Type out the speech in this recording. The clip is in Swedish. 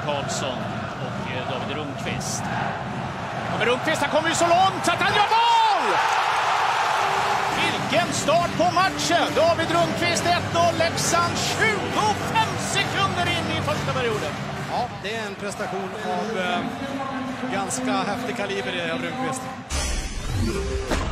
Karlsson och David Rundqvist. Men Rundqvist, han kommer ju så långt att han gör mål! Vilken start på matchen! David Rundqvist 1-0, Leksand 25 sekunder in i första perioden. Ja, det är en prestation av ganska häftig kaliber av Rundqvist.